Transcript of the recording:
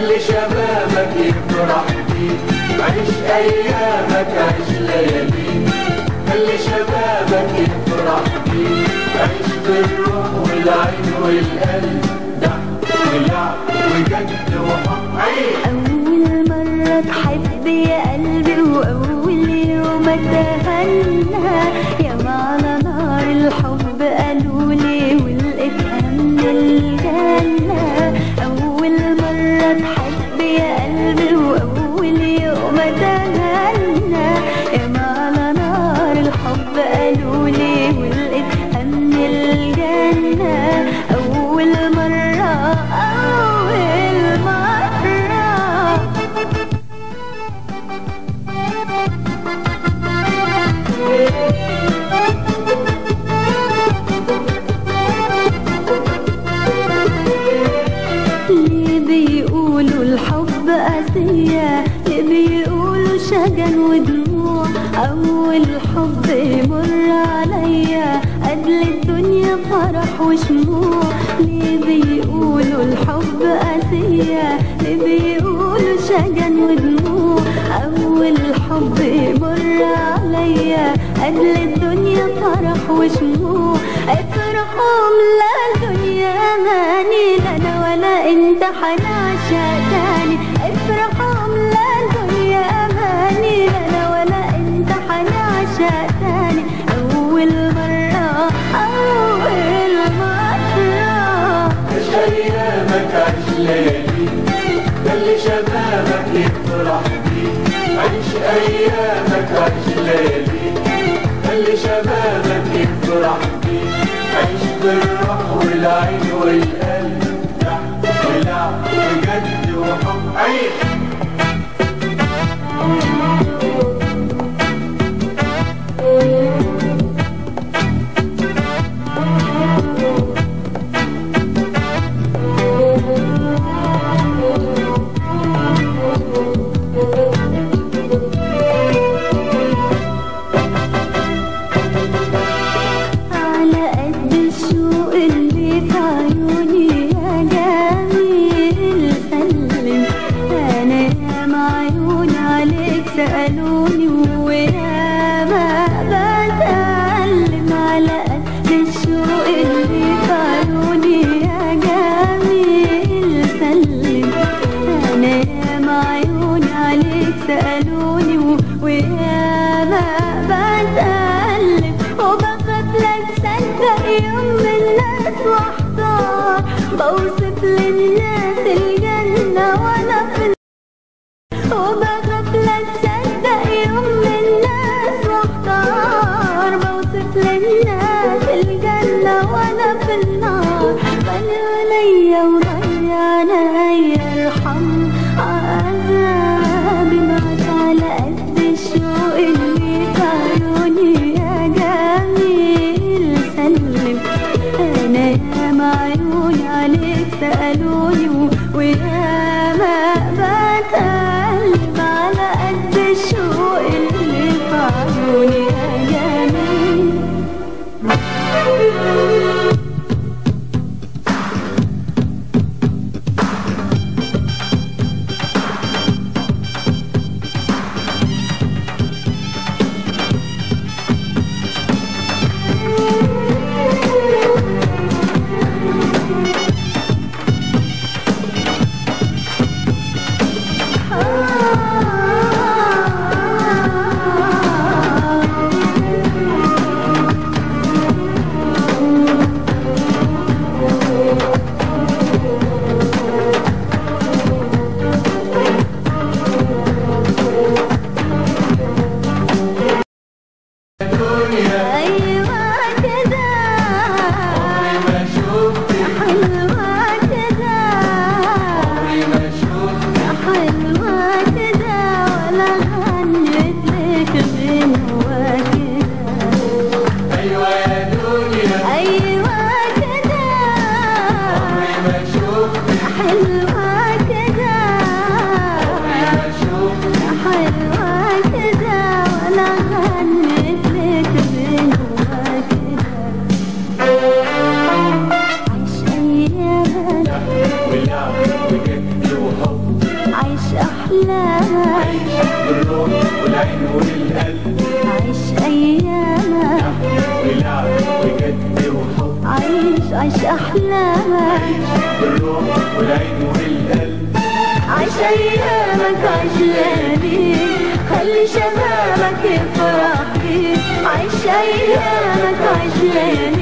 خلي شبابك يفرح بيك، عيش أيامك عيش لياليك، خلي شبابك يفرح بيك، عيش بالروح والعين والقلب، ضحك ولعب وجد وحب. أول مرة تحب يا قلبي وأول يوم أتهنى، ياما على نار الحب قالولي والقيتها من الجنة. أول مرة تحب يا قلبي وأول يوم أتهنى، ياما على نار الحب قالولي والقيتها من الجنة. أول مرة أول مرة ليه بيقولوا الحب قاسية، ليه بيقولوا شجن ودموع، أول حب يمر عليا قبل الدنيا فرح وشموع. ليه بيقولوا الحب قاسية، ليه بيقولوا شجن ودموع، أول حب يمر عليا قبل الدنيا فرح وشموع. افرحوا لا الدنيا أماني، لا أنا ولا أنت حنعشق تاني. افرحوا لا الدنيا أماني، لا أنا ولا أنت حنعشق تاني. أول مرة أول مرة عيش أيامك عيش لياليك، خلي شبابك يفرح بيك، عيش أيامك عيش لياليك، خلي شبابك يفرح بيك، عيش بالروح والعين والقلب، ضحك ولعب وجد وحب. عيش سألوني وياما بتألم، على قد الشوق اللي طالوني يا جميل سلم. أنا ياما عيوني عليك سألوني وياما بتألم، وبخاف لا تصدق يوم من الناس واحتار، بوصف للناس الجنة وأنا في وبخاف لا تصدق يوم من الناس واحتار، بوصف للناس الجنة وانا في النار. بني عليا وضيعنا يرحم عذابي معك، على قد الشوق اللي طالوني يا جميل سلم. انا ياما عيوني عليك سألوني وياما بتقلب، على قد الشوق اللي في عيوني يا جميل. ايامك عيش لياليك، خلي شبابك يفرح بيك، عيش ايامك عيش لياليك.